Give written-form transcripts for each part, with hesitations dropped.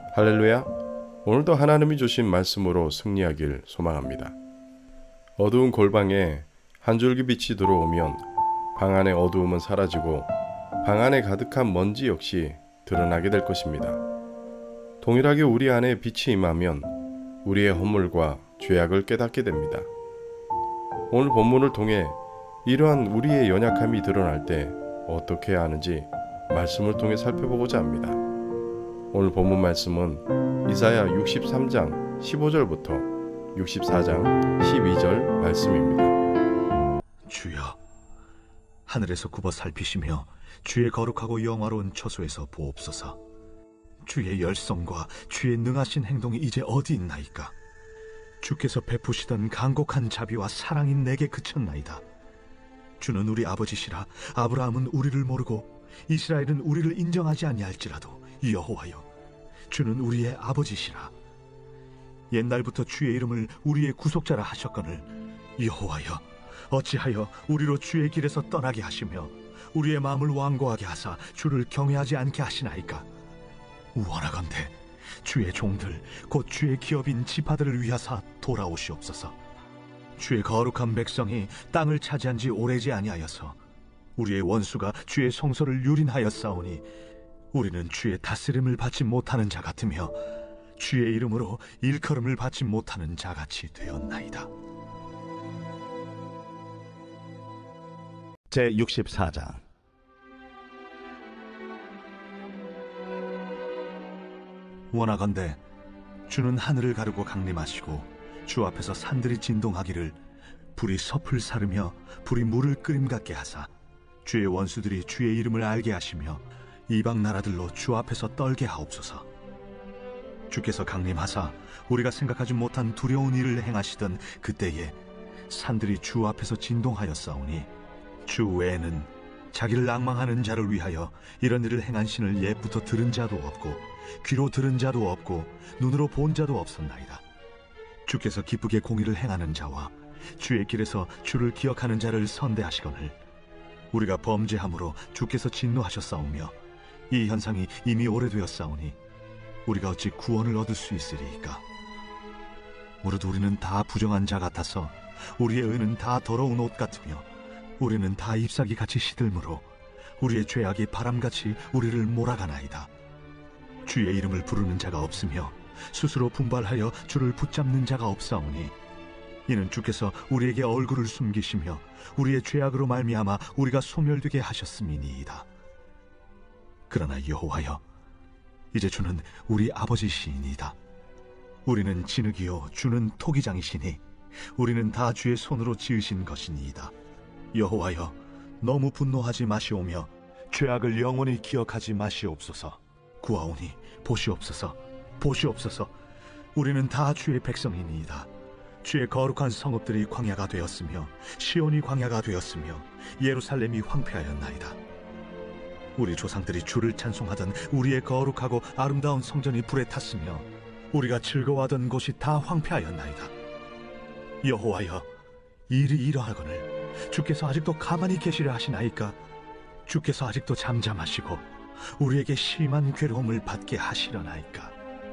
할렐루야! 오늘도 하나님이 주신 말씀으로 승리하길 소망합니다. 어두운 골방에 한 줄기 빛이 들어오면 방 안의 어두움은 사라지고 방 안에 가득한 먼지 역시 드러나게 될 것입니다. 동일하게 우리 안에 빛이 임하면 우리의 허물과 죄악을 깨닫게 됩니다. 오늘 본문을 통해 이러한 우리의 연약함이 드러날 때 어떻게 해야 하는지 말씀을 통해 살펴보고자 합니다. 오늘 본문 말씀은 이사야 63장 15절부터 64장 12절 말씀입니다. 주여, 하늘에서 굽어 살피시며 주의 거룩하고 영화로운 처소에서 보옵소서. 주의 열성과 주의 능하신 행동이 이제 어디 있나이까? 주께서 베푸시던 간곡한 자비와 사랑이 내게 그쳤나이다. 주는 우리 아버지시라. 아브라함은 우리를 모르고 이스라엘은 우리를 인정하지 아니할지라도 여호와여, 주는 우리의 아버지시라. 옛날부터 주의 이름을 우리의 구속자라 하셨거늘 여호와여, 어찌하여 우리로 주의 길에서 떠나게 하시며 우리의 마음을 완고하게 하사 주를 경외하지 않게 하시나이까? 원하건대 주의 종들 곧 주의 기업인 지파들을 위하사 돌아오시옵소서. 주의 거룩한 백성이 땅을 차지한 지 오래지 아니하여서 우리의 원수가 주의 성소를 유린하였사오니 우리는 주의 다스림을 받지 못하는 자 같으며 주의 이름으로 일컬음을 받지 못하는 자같이 되었나이다. 제64장. 원하건대 주는 하늘을 가르고 강림하시고 주 앞에서 산들이 진동하기를 불이 섭을 사르며 불이 물을 끓임 같게 하사 주의 원수들이 주의 이름을 알게 하시며 이방 나라들로 주 앞에서 떨게 하옵소서. 주께서 강림하사 우리가 생각하지 못한 두려운 일을 행하시던 그때에 산들이 주 앞에서 진동하였사오니 주 외에는 자기를 낭망하는 자를 위하여 이런 일을 행한 신을 옛부터 들은 자도 없고 귀로 들은 자도 없고 눈으로 본 자도 없었나이다. 주께서 기쁘게 공의를 행하는 자와 주의 길에서 주를 기억하는 자를 선대하시거늘 우리가 범죄함으로 주께서 진노하셨사오며 이 현상이 이미 오래되었사오니 우리가 어찌 구원을 얻을 수 있으리이까? 무릇 우리는 다 부정한 자 같아서 우리의 의는 다 더러운 옷 같으며 우리는 다 잎사귀 같이 시들므로 우리의 죄악이 바람같이 우리를 몰아가나이다. 주의 이름을 부르는 자가 없으며 스스로 분발하여 주를 붙잡는 자가 없사오니 이는 주께서 우리에게 얼굴을 숨기시며 우리의 죄악으로 말미암아 우리가 소멸되게 하셨음이니이다. 그러나 여호와여, 이제 주는 우리 아버지시니이다. 우리는 진흙이요 주는 토기장이시니 우리는 다 주의 손으로 지으신 것이니이다. 여호와여, 너무 분노하지 마시오며 죄악을 영원히 기억하지 마시옵소서. 구하오니 보시옵소서, 보시옵소서. 우리는 다 주의 백성이니이다. 주의 거룩한 성읍들이 광야가 되었으며 시온이 광야가 되었으며 예루살렘이 황폐하였나이다. 우리 조상들이 주를 찬송하던 우리의 거룩하고 아름다운 성전이 불에 탔으며 우리가 즐거워하던 곳이 다 황폐하였나이다. 여호와여, 일이 이러하거늘 주께서 아직도 가만히 계시려 하시나이까? 주께서 아직도 잠잠하시고 우리에게 심한 괴로움을 받게 하시려나이까?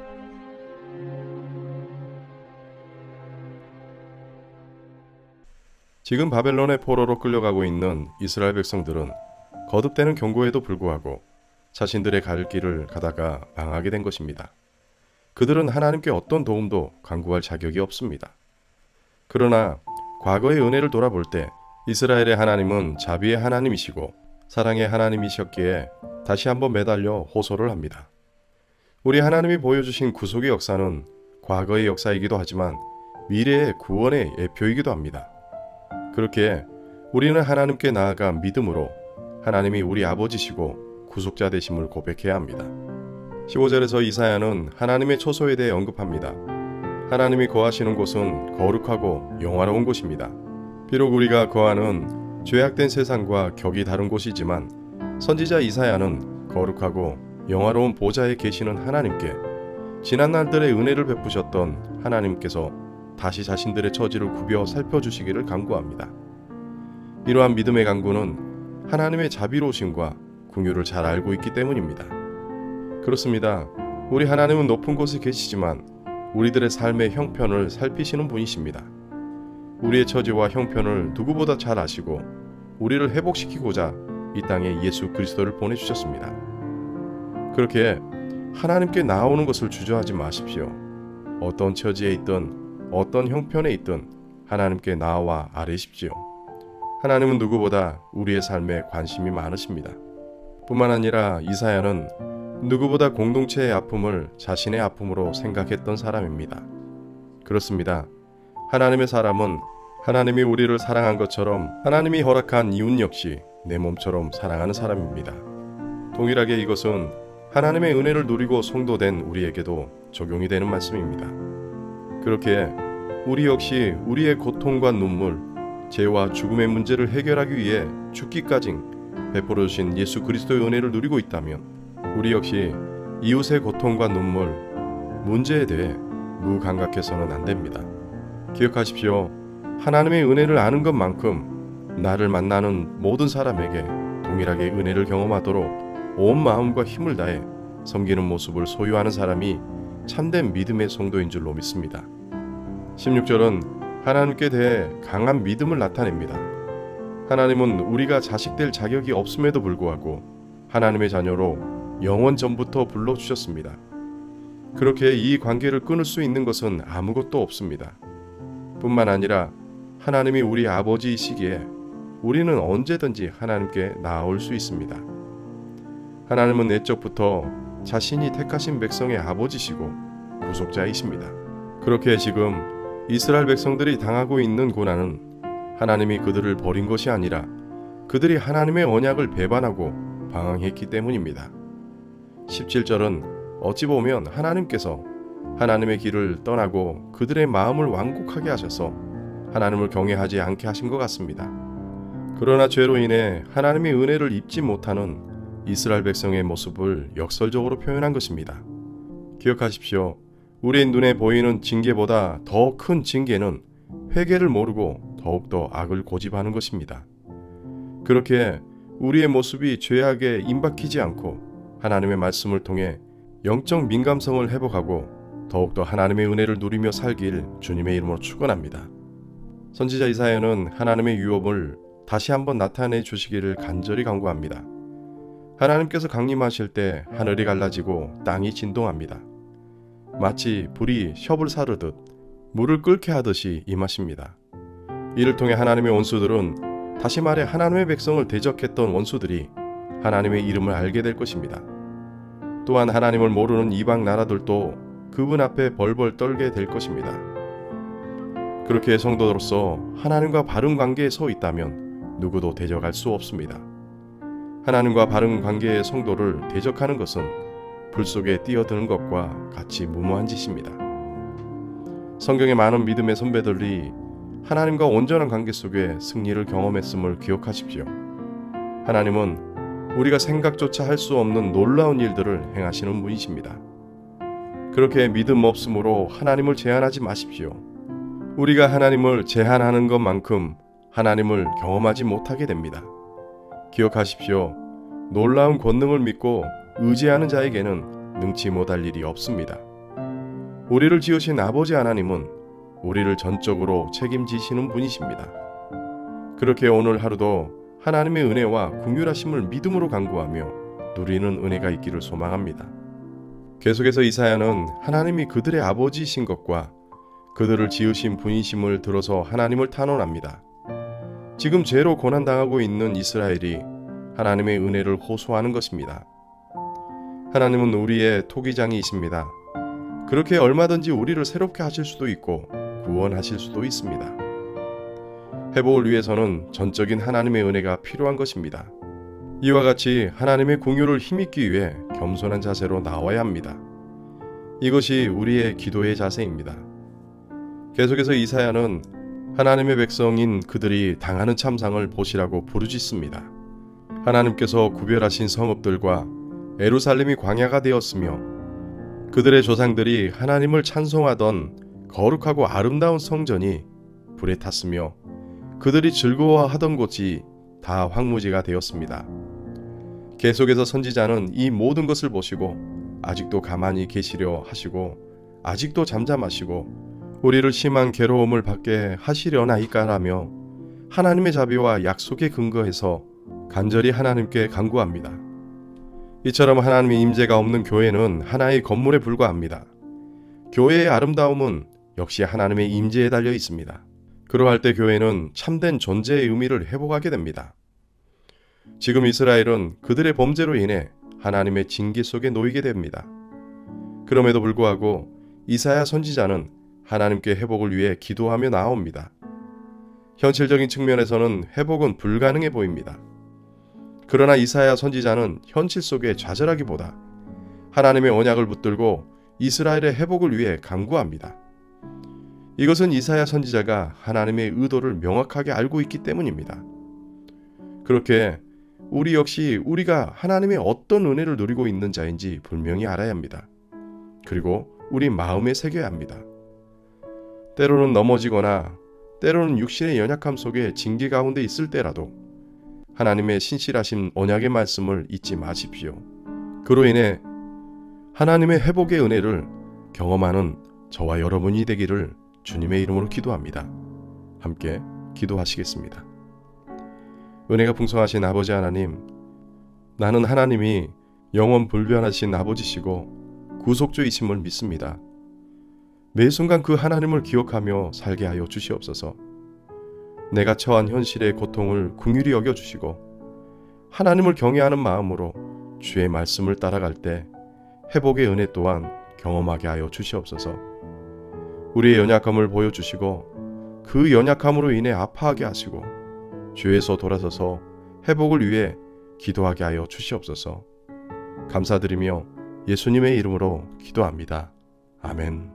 지금 바벨론의 포로로 끌려가고 있는 이스라엘 백성들은 거듭되는 경고에도 불구하고 자신들의 갈 길을 가다가 망하게 된 것입니다. 그들은 하나님께 어떤 도움도 간구할 자격이 없습니다. 그러나 과거의 은혜를 돌아볼 때 이스라엘의 하나님은 자비의 하나님이시고 사랑의 하나님이셨기에 다시 한번 매달려 호소를 합니다. 우리 하나님이 보여주신 구속의 역사는 과거의 역사이기도 하지만 미래의 구원의 예표이기도 합니다. 그렇기에 우리는 하나님께 나아가 믿음으로 하나님이 우리 아버지시고 구속자 되심을 고백해야 합니다. 15절에서 이사야는 하나님의 처소에 대해 언급합니다. 하나님이 거하시는 곳은 거룩하고 영화로운 곳입니다. 비록 우리가 거하는 죄악된 세상과 격이 다른 곳이지만 선지자 이사야는 거룩하고 영화로운 보좌에 계시는 하나님께 지난 날들의 은혜를 베푸셨던 하나님께서 다시 자신들의 처지를 굽여 살펴주시기를 간구합니다. 이러한 믿음의 간구는 하나님의 자비로우심과 긍휼을 잘 알고 있기 때문입니다. 그렇습니다. 우리 하나님은 높은 곳에 계시지만 우리들의 삶의 형편을 살피시는 분이십니다. 우리의 처지와 형편을 누구보다 잘 아시고 우리를 회복시키고자 이 땅에 예수 그리스도를 보내주셨습니다. 그렇게 하나님께 나아오는 것을 주저하지 마십시오. 어떤 처지에 있든 어떤 형편에 있든 하나님께 나아와 아뢰십시오. 하나님은 누구보다 우리의 삶에 관심이 많으십니다. 뿐만 아니라 이사야는 누구보다 공동체의 아픔을 자신의 아픔으로 생각했던 사람입니다. 그렇습니다. 하나님의 사람은 하나님이 우리를 사랑한 것처럼 하나님이 허락한 이웃 역시 내 몸처럼 사랑하는 사람입니다. 동일하게 이것은 하나님의 은혜를 누리고 성도된 우리에게도 적용이 되는 말씀입니다. 그렇게 우리 역시 우리의 고통과 눈물, 죄와 죽음의 문제를 해결하기 위해 죽기까지 베풀어 주신 예수 그리스도의 은혜를 누리고 있다면 우리 역시 이웃의 고통과 눈물, 문제에 대해 무감각해서는 안 됩니다. 기억하십시오. 하나님의 은혜를 아는 것만큼 나를 만나는 모든 사람에게 동일하게 은혜를 경험하도록 온 마음과 힘을 다해 섬기는 모습을 소유하는 사람이 참된 믿음의 성도인 줄로 믿습니다. 16절은 하나님께 대해 강한 믿음을 나타냅니다. 하나님은 우리가 자식될 자격이 없음에도 불구하고 하나님의 자녀로 영원 전부터 불러주셨습니다. 그렇게 이 관계를 끊을 수 있는 것은 아무것도 없습니다. 뿐만 아니라 하나님이 우리 아버지이시기에 우리는 언제든지 하나님께 나아올 수 있습니다. 하나님은 내적부터 자신이 택하신 백성의 아버지시고 구속자이십니다. 그렇게 지금 이스라엘 백성들이 당하고 있는 고난은 하나님이 그들을 버린 것이 아니라 그들이 하나님의 언약을 배반하고 방황했기 때문입니다. 17절은 어찌 보면 하나님께서 하나님의 길을 떠나고 그들의 마음을 완곡하게 하셔서 하나님을 경외하지 않게 하신 것 같습니다. 그러나 죄로 인해 하나님의 은혜를 입지 못하는 이스라엘 백성의 모습을 역설적으로 표현한 것입니다. 기억하십시오. 우리의 눈에 보이는 징계보다 더 큰 징계는 회개를 모르고 더욱더 악을 고집하는 것입니다. 그렇게 우리의 모습이 죄악에 임박히지 않고 하나님의 말씀을 통해 영적 민감성을 회복하고 더욱더 하나님의 은혜를 누리며 살길 주님의 이름으로 축원합니다. 선지자 이사야는 하나님의 유업을 다시 한번 나타내 주시기를 간절히 간구합니다. 하나님께서 강림하실 때 하늘이 갈라지고 땅이 진동합니다. 마치 불이 협을 사르듯 물을 끓게 하듯이 임하십니다. 이를 통해 하나님의 원수들은, 다시 말해 하나님의 백성을 대적했던 원수들이 하나님의 이름을 알게 될 것입니다. 또한 하나님을 모르는 이방 나라들도 그분 앞에 벌벌 떨게 될 것입니다. 그렇게 성도로서 하나님과 바른 관계에 서 있다면 누구도 대적할 수 없습니다. 하나님과 바른 관계의 성도를 대적하는 것은 불 속에 뛰어드는 것과 같이 무모한 짓입니다. 성경의 많은 믿음의 선배들이 하나님과 온전한 관계 속에 승리를 경험했음을 기억하십시오. 하나님은 우리가 생각조차 할 수 없는 놀라운 일들을 행하시는 분이십니다. 그렇게 믿음 없음으로 하나님을 제한하지 마십시오. 우리가 하나님을 제한하는 것만큼 하나님을 경험하지 못하게 됩니다. 기억하십시오. 놀라운 권능을 믿고 의지하는 자에게는 능치 못할 일이 없습니다. 우리를 지으신 아버지 하나님은 우리를 전적으로 책임지시는 분이십니다. 그렇게 오늘 하루도 하나님의 은혜와 긍휼하심을 믿음으로 간구하며 누리는 은혜가 있기를 소망합니다. 계속해서 이사야는 하나님이 그들의 아버지이신 것과 그들을 지으신 분이심을 들어서 하나님을 탄원합니다. 지금 죄로 고난당하고 있는 이스라엘이 하나님의 은혜를 호소하는 것입니다. 하나님은 우리의 토기장이십니다. 그렇게 얼마든지 우리를 새롭게 하실 수도 있고 구원하실 수도 있습니다. 회복을 위해서는 전적인 하나님의 은혜가 필요한 것입니다. 이와 같이 하나님의 긍휼을 힘입기 위해 겸손한 자세로 나와야 합니다. 이것이 우리의 기도의 자세입니다. 계속해서 이사야는 하나님의 백성인 그들이 당하는 참상을 보시라고 부르짖습니다. 하나님께서 구별하신 성읍들과 예루살렘이 광야가 되었으며 그들의 조상들이 하나님을 찬송하던 거룩하고 아름다운 성전이 불에 탔으며 그들이 즐거워하던 곳이 다 황무지가 되었습니다. 계속해서 선지자는 이 모든 것을 보시고 아직도 가만히 계시려 하시고 아직도 잠잠하시고 우리를 심한 괴로움을 받게 하시려나이까라며 하나님의 자비와 약속에 근거해서 간절히 하나님께 간구합니다. 이처럼 하나님의 임재가 없는 교회는 하나의 건물에 불과합니다. 교회의 아름다움은 역시 하나님의 임재에 달려 있습니다. 그러할 때 교회는 참된 존재의 의미를 회복하게 됩니다. 지금 이스라엘은 그들의 범죄로 인해 하나님의 징계 속에 놓이게 됩니다. 그럼에도 불구하고 이사야 선지자는 하나님께 회복을 위해 기도하며 나옵니다. 현실적인 측면에서는 회복은 불가능해 보입니다. 그러나 이사야 선지자는 현실 속에 좌절하기보다 하나님의 언약을 붙들고 이스라엘의 회복을 위해 간구합니다. 이것은 이사야 선지자가 하나님의 의도를 명확하게 알고 있기 때문입니다. 그렇게 우리 역시 우리가 하나님의 어떤 은혜를 누리고 있는 자인지 분명히 알아야 합니다. 그리고 우리 마음에 새겨야 합니다. 때로는 넘어지거나 때로는 육신의 연약함 속에 징계 가운데 있을 때라도 하나님의 신실하신 언약의 말씀을 잊지 마십시오. 그로 인해 하나님의 회복의 은혜를 경험하는 저와 여러분이 되기를 주님의 이름으로 기도합니다. 함께 기도하시겠습니다. 은혜가 풍성하신 아버지 하나님, 나는 하나님이 영원 불변하신 아버지시고 구속주이심을 믿습니다. 매 순간 그 하나님을 기억하며 살게 하여 주시옵소서. 내가 처한 현실의 고통을 긍휼히 여겨주시고 하나님을 경외하는 마음으로 주의 말씀을 따라갈 때 회복의 은혜 또한 경험하게 하여 주시옵소서. 우리의 연약함을 보여주시고 그 연약함으로 인해 아파하게 하시고 죄에서 돌아서서 회복을 위해 기도하게 하여 주시옵소서. 감사드리며 예수님의 이름으로 기도합니다. 아멘.